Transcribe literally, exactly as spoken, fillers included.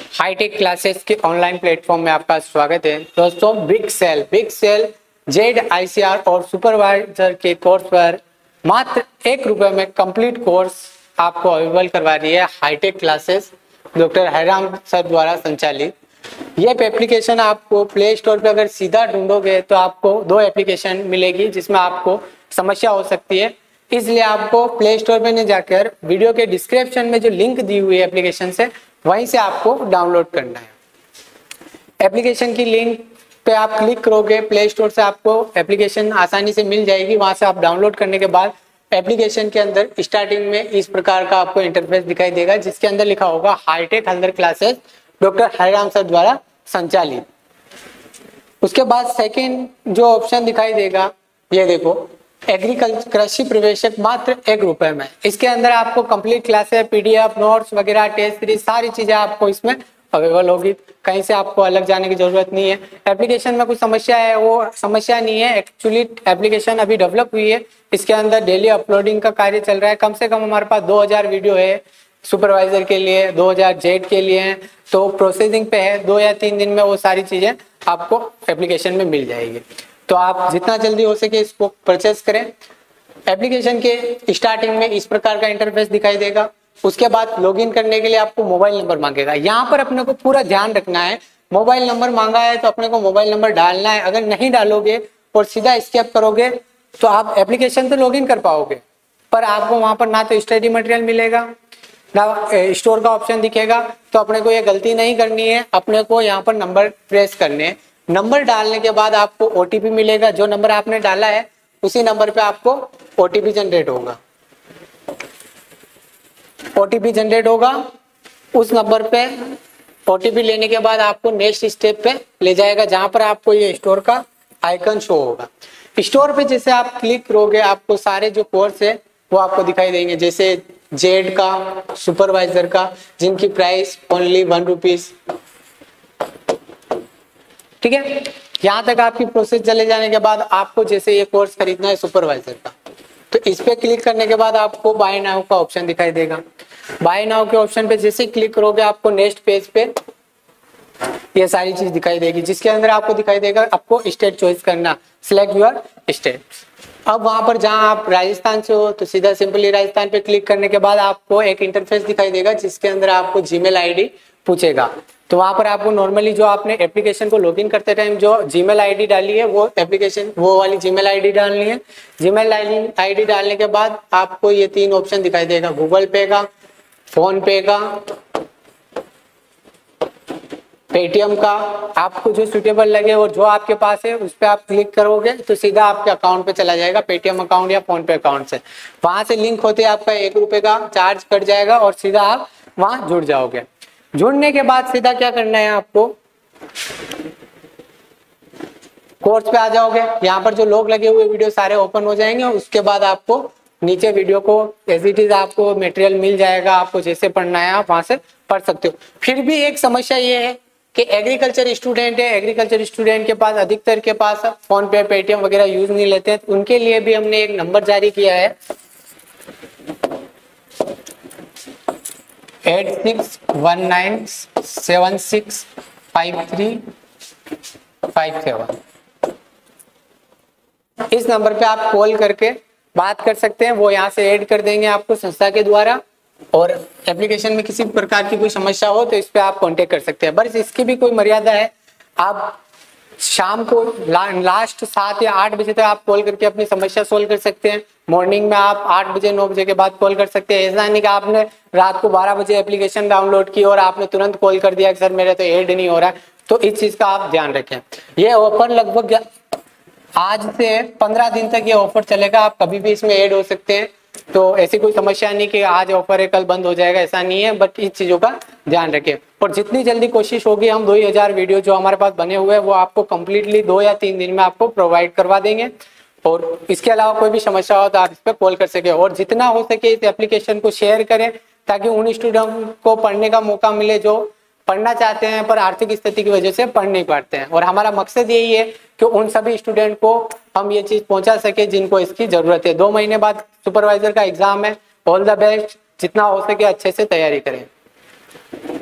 Hi tech classes के online platform में आपका स्वागत है। दोस्तों, big sale big sale Z ICR और सुपरवाइजर के कोर्स पर मात्र एक रुपए में कंप्लीट कोर्स आपको अवेलेबल करवा रही है hi tech classes doctor Hariram sir द्वारा संचालित। ये एप्लीकेशन आपको प्ले स्टोर पे अगर सीधा ढूंढोगे तो आपको दो एप्लीकेशन मिलेगी जिसमें आपको समस्या हो सकती है, इसलिए आपको प्ले स्टोर पे नहीं जाकर वीडियो के डिस्क्रिप्शन में जो लिंक दी हुई है एप्लीकेशन से वहीं से आपको डाउनलोड करना है। एप्लीकेशन की लिंक पे आप क्लिक करोगे, प्ले स्टोर से आपको एप्लीकेशन आसानी से मिल जाएगी। वहां से आप डाउनलोड करने के बाद एप्लीकेशन के अंदर स्टार्टिंग में इस प्रकार का आपको इंटरफेस दिखाई देगा जिसके अंदर लिखा होगा hi tech Haldar classes doctor Hariram sir द्वारा संचालित। उसके बाद सेकंड जो ऑप्शन दिखाई देगा, ये देखो, एग्रीकल्चर कृषि प्रवेशक मात्र एक रुपए में। इसके अंदर आपको कंप्लीट क्लासेस, पीडीएफ, नोट्स वगैरह, टेस्ट सीरीज सारी चीजें आपको इसमें अवेलेबल होगी। कहीं से आपको अलग जाने की जरूरत नहीं है। एप्लीकेशन में कुछ समस्या है, वो समस्या नहीं है। एक्चुअली एप्लीकेशन अभी डेवलप हुई है, इसके अंदर डेली अपलोडिंग का कार्य चल रहा है। कम से कम हमारे पास दो हज़ार वीडियो है सुपरवाइजर के लिए, दो हज़ार जेड के लिए हैं, तो प्रोसेसिंग पे है। दो या तीन दिन में वो सारी चीजें आपको एप्लीकेशन में मिल जाएगी। तो आप जितना जल्दी हो सके इसको परचेस करें। एप्लीकेशन के स्टार्टिंग में इस प्रकार का इंटरफेस दिखाई देगा। उसके बाद लॉगिन करने के लिए आपको मोबाइल नंबर मांगेगा। यहाँ पर अपने को पूरा ध्यान रखना है, मोबाइल नंबर मांगा है तो अपने को मोबाइल नंबर डालना है। अगर नहीं डालोगे और सीधा स्किप करोगे तो आप एप्लीकेशन तो लॉगिन कर पाओगे, पर आपको वहां पर ना तो स्टडी मटेरियल मिलेगा ना स्टोर का ऑप्शन दिखेगा। तो अपने को ये गलती नहीं करनी है, अपने को यहाँ पर नंबर प्रेस करने हैं। नंबर डालने के बाद आपको ओटीपी मिलेगा। जो नंबर आपने डाला है उसी नंबर पे आपको ओटीपी जनरेट होगा। ओटीपी जनरेट होगा, उस नंबर पे ओटीपी लेने के बाद आपको नेक्स्ट स्टेप पे ले जाएगा जहां पर आपको ये स्टोर का आइकन शो होगा। स्टोर पे जैसे आप क्लिक करोगे आपको सारे जो कोर्स है वो आपको दिखाई देंगे, जैसे जेड का, सुपरवाइजर का, जिनकी प्राइस ओनली वन रुपीज। ठीक है, यहाँ तक आपकी प्रोसेस चले जाने के बाद आपको जैसे ये कोर्स खरीदना है सुपरवाइजर का, तो इस पे क्लिक करने के बाद आपको बाय नाउ का ऑप्शन दिखाई देगा। बाय नाउ के ऑप्शन पे जैसे क्लिक करोगे आपको नेक्स्ट पेज पे ये सारी चीज दिखाई देगी, जिसके अंदर आपको दिखाई देगा आपको स्टेट चॉइस करना, सिलेक्ट योर स्टेट। अब वहां पर जहां आप राजस्थान से हो तो सीधा सिंपली राजस्थान पे क्लिक करने के बाद आपको एक इंटरफेस दिखाई देगा जिसके अंदर आपको जीमेल आईडी पूछेगा। तो वहां पर आपको नॉर्मली जो आपने एप्लीकेशन को लॉगिन करते टाइम जो जीमेल आईडी डाली है वो एप्लीकेशन वो वाली जीमेल आईडी डालनी है। जीमेल आईडी डालने के बाद आपको ये तीन ऑप्शन दिखाई देगा, गूगल पे का, फोन पे का, पेटीएम का। आपको जो सुटेबल लगे और जो आपके पास है उस पर आप क्लिक करोगे तो सीधा आपके अकाउंट पे चला जाएगा, पेटीएम अकाउंट या फोन पे अकाउंट से। वहां से लिंक होते आपका एक रुपए का चार्ज कट जाएगा और सीधा आप वहां जुड़ जाओगे। जुड़ने के बाद सीधा क्या करना है, आपको कोर्स पे आ जाओगे। यहाँ पर जो लोग लगे हुए वीडियो सारे ओपन हो जाएंगे। उसके बाद आपको नीचे वीडियो को एज इट इज आपको मटेरियल मिल जाएगा। आपको जैसे पढ़ना है आप वहां से पढ़ सकते हो। फिर भी एक समस्या ये है कि एग्रीकल्चर स्टूडेंट है, एग्रीकल्चर स्टूडेंट के पास अधिकतर के पास फोन पे, पेटीएम वगैरह यूज नहीं लेते हैं। उनके लिए भी हमने एक नंबर जारी किया है, eight six one nine seven six five three five seven. इस नंबर पे आप कॉल करके बात कर सकते हैं, वो यहाँ से ऐड कर देंगे आपको संस्था के द्वारा। और एप्लीकेशन में किसी प्रकार की कोई समस्या हो तो इस पे आप कांटेक्ट कर सकते हैं। बस इसकी भी कोई मर्यादा है, आप शाम को ला, लास्ट सात या आठ बजे तक आप कॉल करके अपनी समस्या सोल्व कर सकते हैं। मॉर्निंग में आप आठ बजे नौ बजे के बाद कॉल कर सकते हैं। ऐसा नहीं कि आपने रात को बारह बजे एप्लीकेशन डाउनलोड की और आपने तुरंत कॉल कर दिया कि सर मेरे तो ऐड नहीं हो रहा है। तो इस चीज का आप ध्यान रखें। ये ऑफर लगभग आज से पंद्रह दिन तक ये ऑफर चलेगा, आप कभी भी इसमें ऐड हो सकते हैं। तो ऐसी कोई समस्या नहीं कि आज ऑफर है कल बंद हो जाएगा, ऐसा नहीं है। बट इन चीजों का ध्यान रखें और जितनी जल्दी कोशिश होगी हम दो हज़ार वीडियो जो हमारे पास बने हुए हैं वो आपको कंप्लीटली दो या तीन दिन में आपको प्रोवाइड करवा देंगे। और इसके अलावा कोई भी समस्या हो तो आप इस पर कॉल कर सके। और जितना हो सके इस एप्लीकेशन को शेयर करें ताकि उन स्टूडेंट को पढ़ने का मौका मिले जो पढ़ना चाहते हैं पर आर्थिक स्थिति की वजह से पढ़ नहीं पाते हैं। और हमारा मकसद यही है कि उन सभी स्टूडेंट को हम ये चीज पहुंचा सके जिनको इसकी जरूरत है। दो महीने बाद सुपरवाइजर का एग्जाम है। ऑल द बेस्ट, जितना हो सके अच्छे से तैयारी करें।